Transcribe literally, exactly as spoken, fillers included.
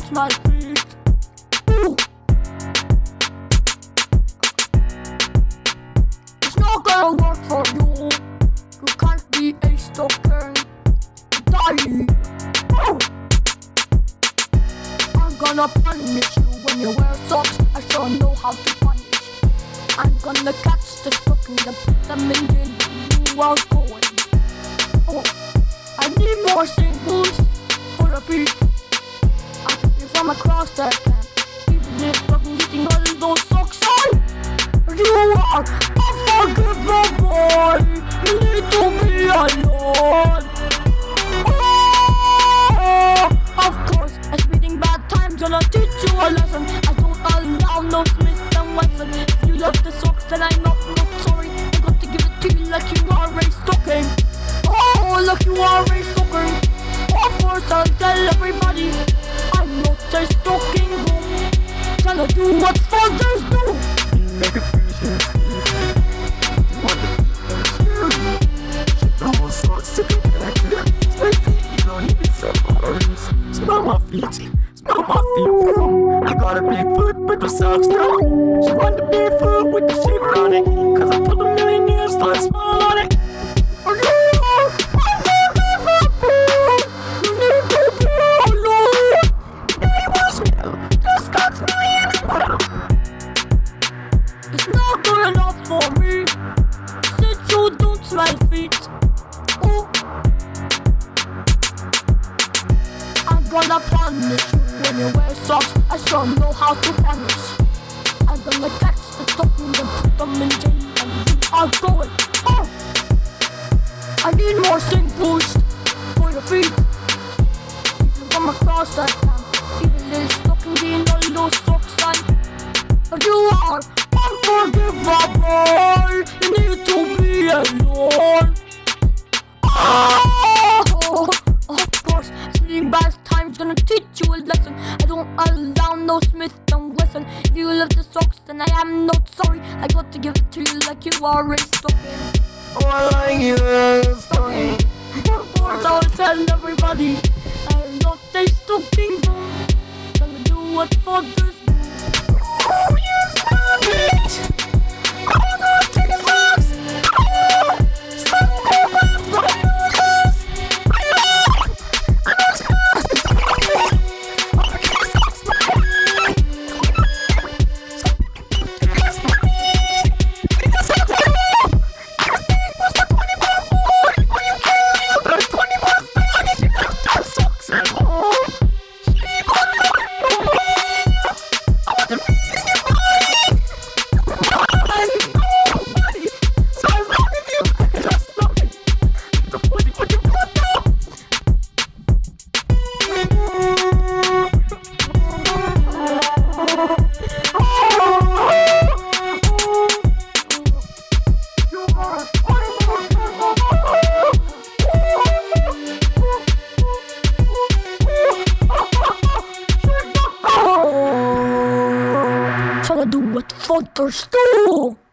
touch my feet. Ooh. It's not gonna work for you. You can't be a stalker. Die. Ooh. I'm gonna punish you when you wear socks. I sure know how to punish. I'm gonna catch the stockings and put them in jail. You are going. Oh, I need more singles for the feet. I pick you from across the camp. Even if I'm getting all those socks on. You are unforgivable. You need to be alone. Oh, of course, I'm speeding bad times gonna teach you a lesson. I don't allow no Smith and Wesson. If you love the socks, then I'm not, not sorry. I got to give it to you like you are a stocking. Oh, like you are a stalker. Of course I'll tell everybody I'm not a stalking boo. Gonna do what fathers do. Make it easy. No sorts to connect. You don't need some orange. Smell my feet. Smell my feet. I got a big foot with the socks now. She want the big foot with the shaver on it. Cause I put a million years so I smile on it. It's not good enough for me since you don't smell feet. Ooh. I'm gonna punish you when you wear socks. I sure know how to punish. I'm gonna catch the stockings and put them in jail. And you are going. Oh, I need more sing boost for your feet. You can come across that camp. Even the stockings in all those socks on. You are unforgivable. You need to be alone. Oh, of course, sleeping bad times gonna teach you a lesson. I don't allow no Smith and Wesson. If you love the socks, then I am not sorry. I got to give it to you like you are a stocking. Oh, I like you a stocking. Of course, I'll tell everybody I'm not a stocking boo. Gonna do what fathers do. Oh, you smell it. I'm gonna take a box. Oh, stop going from your house. I know. I know it's good. Oh, kiss off my head. Kiss my head. Kiss off my head. I think was the twenty-one boy. When you came, the twenty-one boy. She left her socks at home. She got no more. I want to be. Trying to do what fathers do.